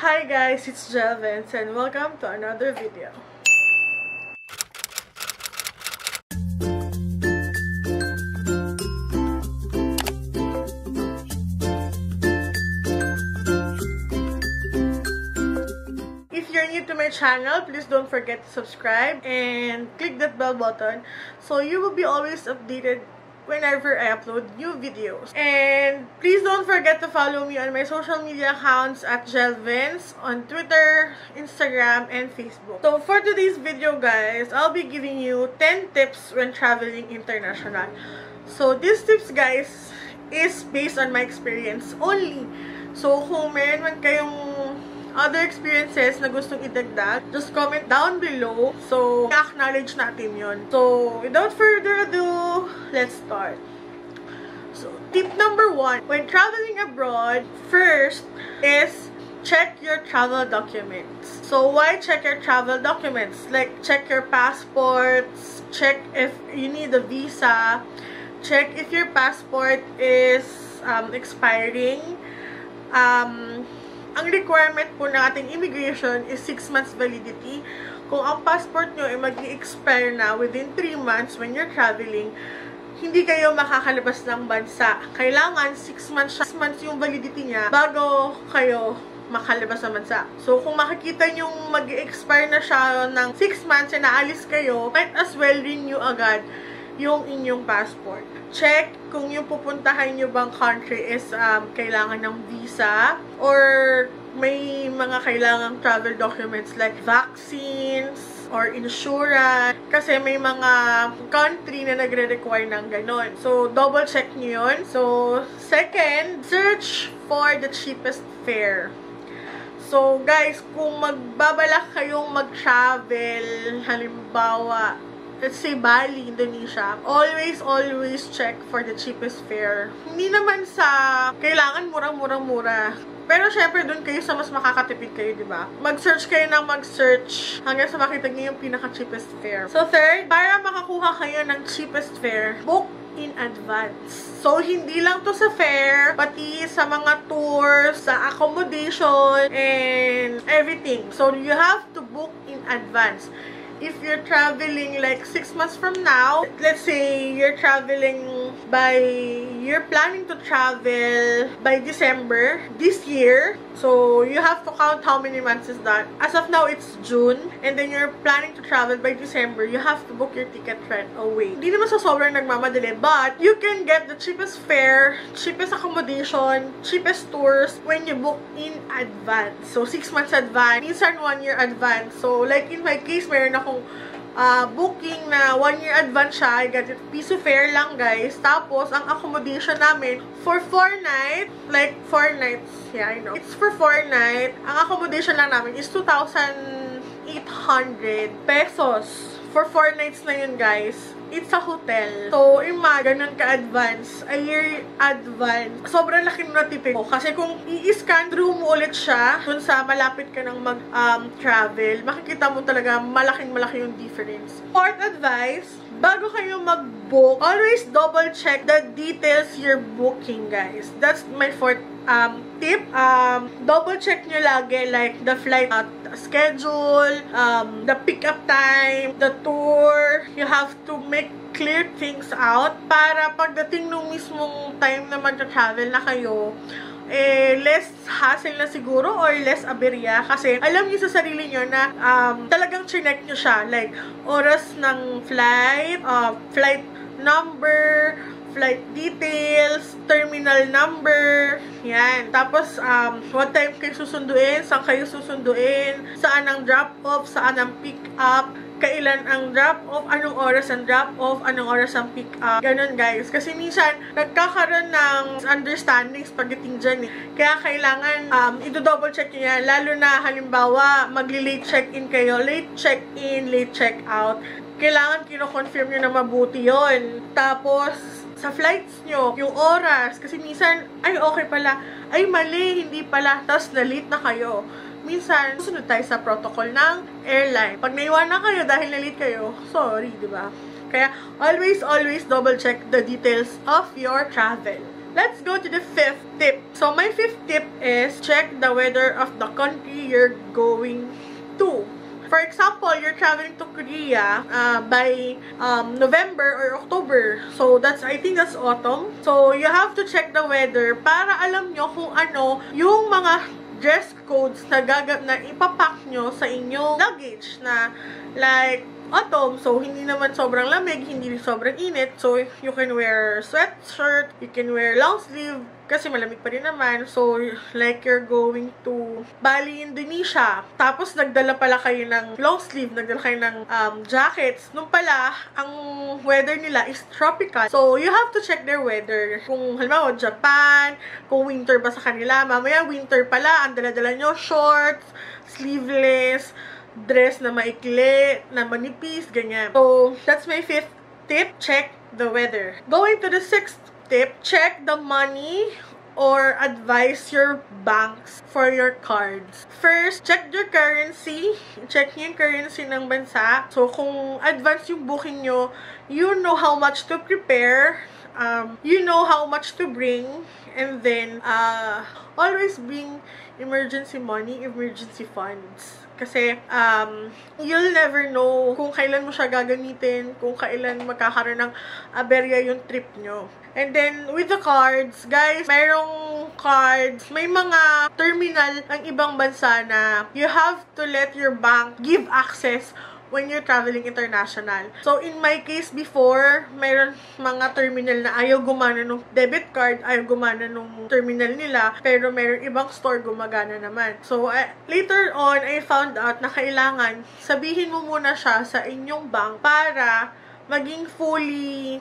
Hi guys, it's Jelvins and welcome to another video. If you're new to my channel, please don't forget to subscribe and click that bell button so you will be always updated whenever I upload new videos. And please don't forget to follow me on my social media accounts at Jelvins on Twitter, Instagram, and Facebook. So for today's video guys, I'll be giving you 10 tips when traveling international. So these tips guys is based on my experience only. So kung meron man kayong other experiences na gustong idagdag, just comment down below. So, acknowledge natin yun. So, without further ado, let's start. So, tip number 1, when traveling abroad, first is check your travel documents. So, why check your travel documents? Like, check your passports, check if you need a visa, check if your passport is expiring. Ang requirement po ng ating immigration is 6 months validity. Kung ang passport nyo ay mag-i-expire na within 3 months when you're traveling, hindi kayo makakalabas ng bansa. Kailangan 6 months yung validity niya bago kayo makalabas ng bansa. So, kung makikita nyo mag-i-expire na siya ng 6 months na naalis kayo, might as well renew agad yung inyong passport. Check kung yung pupuntahan nyo bang country is kailangan ng visa or may mga kailangang travel documents like vaccines or insurance. Kasi may mga country na nagre-require ng ganon. So, double check nyo yun. So, second, search for the cheapest fare. So, guys, kung magbabalak kayong mag-travel, halimbawa, let's say Bali, Indonesia, always check for the cheapest fare. Hindi naman sa kailangan murang-mura. Pero syempre, dun kayo sa mas makakatipid kayo, di ba? Mag-search kayo ng mag-search hanggang sa makita niyo yung pinaka-cheapest fare. So third, para makakuha kayo ng cheapest fare, book in advance. So, hindi lang to sa fare, pati sa mga tours, sa accommodation, and everything. So, you have to book in advance. If you're traveling like 6 months from now, let's say you're planning to travel by December this year. So, you have to count how many months is that. As of now, it's June. And then, you're planning to travel by December. You have to book your ticket right away. Hindi naman sa sobrang nagmamadali. But, you can get the cheapest fare, cheapest accommodation, cheapest tours when you book in advance. So, 6 months advance. Minsan 1 year advance. So, like in my case, mayroon akong booking na 1 year advance siya. I got it piso fare lang, guys. Tapos, ang accommodation namin for 4 nights, like 4 nights, yeah, I know. It's for 4 nights. Ang accommodation lang namin is 2,800 pesos. For 4 nights na yun, guys. It's a hotel. So, ganun ka-advance. A year advance. Sobrang laki na tipid ko. Kasi kung i-scan through mo ulit siya, dun sa malapit ka ng mag-travel, makikita mo talaga malaking-malaki yung difference. Fourth advice, bago kayo mag-book, always double-check the details you're booking, guys. That's my fourth tip. Double-check nyo lagi, like, the flight schedule, the pick-up time, the tour. You have to make clear things out para pagdating nung mismong time na mag-travel na kayo, less hassle na siguro or less aberya kasi alam niyo sa sarili niyo na talagang chinek niyo siya, like oras ng flight, flight number, flight details, terminal number, yan. Tapos, what time kayo susunduin, saan kayo susunduin, saan ang drop-off, saan ang pick-up, kailan ang drop-off, anong oras ang drop-off, anong oras ang pick-up. Ganon, guys. Kasi minsan, nagkakaroon ng understandings pagdating dyan, eh. Kaya kailangan, i-double check nyo yan. Lalo na, halimbawa, magli-late check-in kayo, late check-in, late check-out. Kailangan kino-confirm nyo na mabuti yon. Tapos, sa flights nyo, yung oras, kasi minsan, ay, okay pala, ay, mali, hindi pala, tapos na-late na kayo. Minsan, susunod tayo sa protocol ng airline. Pag naiwan na kayo dahil na-late kayo, sorry, di ba? Kaya, always double check the details of your travel. let's go to the 5th tip. So, my 5th tip is check the weather of the country you're going to. For example, you're traveling to Korea by November or October. So, I think that's autumn. So, you have to check the weather para alam nyo kung ano yung mga dress codes na ipapack nyo sa inyong luggage na like autumn. So, hindi naman sobrang lamig, hindi sobrang init. So, you can wear sweatshirt, you can wear long sleeve, kasi malamig pa rin naman. So, like you're going to Bali, Indonesia. Tapos, nagdala pala kayo ng long sleeve, nagdala kayo ng jackets. Nung pala, ang weather nila is tropical. So, you have to check their weather. Kung, halimbawa, Japan, kung winter ba sa kanila, mamaya winter pala, ang dala-dala nyo, shorts, sleeveless, dress na maikli, na manipis, ganyan. So, that's my 5th tip. Check the weather. Going to the 6th tip, check the money or advise your banks for your cards. First, check your currency. Check yung currency ng bansa. So, kung advance yung booking nyo, you know how much to prepare, you know how much to bring, and then, always bring emergency money, emergency funds. Kasi, you'll never know kung kailan mo siya gagamitin, kung kailan magkakaroon ng aberya yung trip nyo. And then, with the cards, guys, mayroong cards, may mga terminal ng ibang bansa na you have to let your bank give access when you're traveling international. So, in my case before, mayroon mga terminal na ayaw gumana nung debit card, ayaw gumana nung terminal nila, pero mayroon ibang store gumagana naman. So, later on, I found out na kailangan sabihin mo muna siya sa inyong bank para maging fully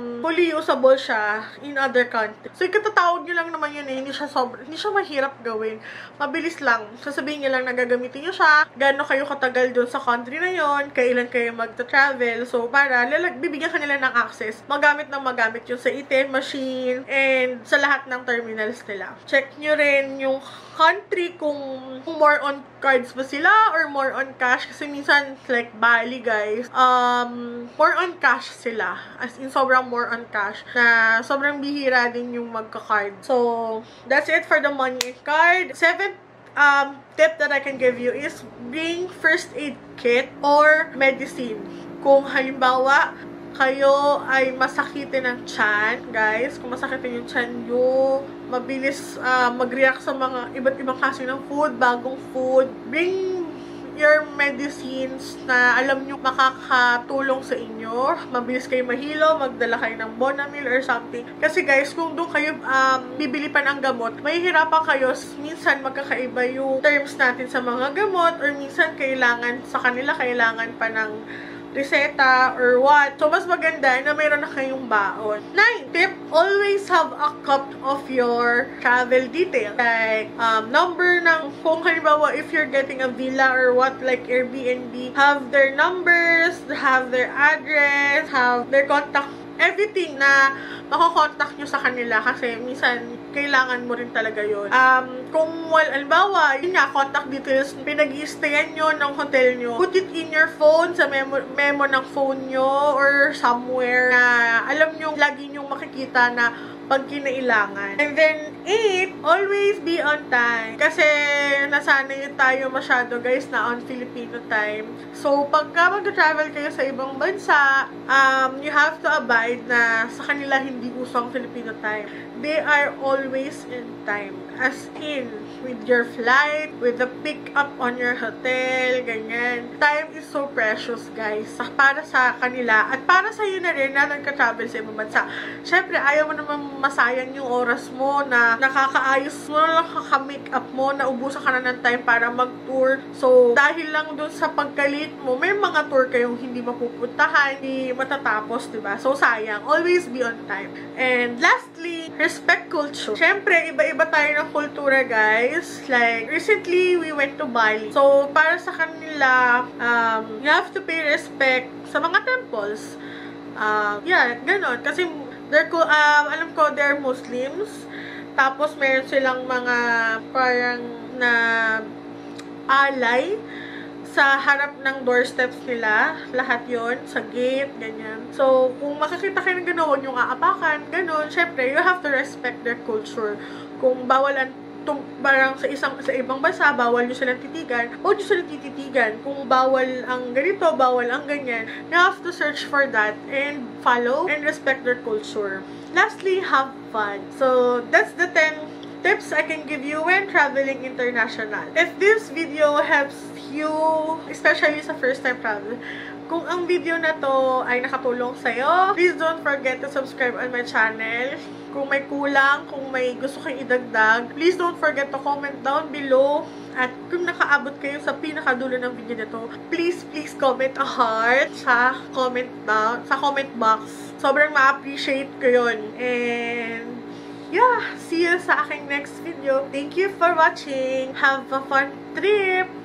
usable siya in other countries. So, ikatatawag nyo lang naman yun eh. Hindi siya mahirap gawin. Mabilis lang. Sasabihin nyo lang na gagamitin nyo siya, gaano kayo katagal dun sa country na yon, kailan kayo magta-travel. So, para bibigyan ka nila ng access, magamit yung sa ATM machine and sa lahat ng terminals nila. Check nyo rin yung country kung more on cards ba sila or more on cash. Kasi minsan, like Bali, guys, more on cash sila. As in, sobrang more on cash. Na sobrang bihira din yung magka-card. So, that's it for the money card. 7th tip that I can give you is bring first aid kit or medicine. Kung halimbawa, kayo ay masakitin ng tiyan, guys. Kung masakitin yung tiyan nyo, mabilis mag-react sa mga iba't ibang klase ng food, bagong food, bring your medicines na alam nyo makakatulong sa inyo. Mabilis kayo mahilo, magdala kayo ng Bonamil or something. Kasi guys, kung doon kayo bibili pa ng gamot, mahihirapan kayo. Minsan magkakaiba yung terms natin sa mga gamot or minsan sa kanila kailangan pa ng reseta or what. So, mas maganda na mayroon na kayong baon. 9th tip, always have a copy of your travel details. Like, number ng, kung halimbawa, if you're getting a villa or what, like Airbnb, have their numbers, have their address, have their contact, everything na makakontakt nyo sa kanila kasi minsan kailangan mo rin talaga yun. Kung halimbawa, yun nga, contact details, pinag-i-stayan nyo ng hotel nyo, put it in your phone, sa memo ng phone nyo, or somewhere na alam nyo, lagi nyo makikita na pag kinailangan. And then, 8, always be on time. Kasi, nasanay tayo masyado, guys, na on Filipino time. So, pagka mag-travel kayo sa ibang bansa, you have to abide na sa kanila hindi usong Filipino time. They are always in time. As in, with your flight, with the pick-up on your hotel, ganyan. Time is so precious, guys. Para sa kanila, at para sa iyo na rin na nagka-travel sa ibang bansa. Siyempre, ayaw mo naman masayang yung oras mo na nakakaayos mo na lang kaka-make-up mo, na ubusan ka na ng time para mag-tour. So, dahil lang dun sa pagkalit mo, may mga tour kayong hindi mapupuntahan, hindi matatapos, diba? So, sayang. Always be on time. And lastly, respect culture. Siyempre, iba-iba tayo ng kultura, guys. Like, recently, we went to Bali. So, para sa kanila, you have to pay respect sa mga temples. Yeah, ganon. Kasi, alam ko, they're Muslims. Tapos, meron silang mga parang na alay sa harap ng doorsteps nila. Lahat yon sa gate, ganyan. So, kung makakita kayo ng gano'n, huwag nyo aapakan, gano'n. Syempre, you have to respect their culture. Kung bawal ang parang sa ibang bansa, bawal nyo silang titigan, huwag nyo silang tititigan. Kung bawal ang ganito, bawal ang ganyan, you have to search for that and follow and respect their culture. Lastly, have fun. So, that's the 10 tips I can give you when traveling international. If this video helps you, especially sa first time travel, kung ang video na to ay nakatulong sa'yo, please don't forget to subscribe on my channel. Kung may kulang, kung may gusto kayong idagdag, please don't forget to comment down below. At kung nakaabot kayo sa pinakadulo ng video na to, please comment a heart sa comment box. Sobrang ma-appreciate ko yun. And yeah, see you sa aking next video. Thank you for watching. Have a fun trip!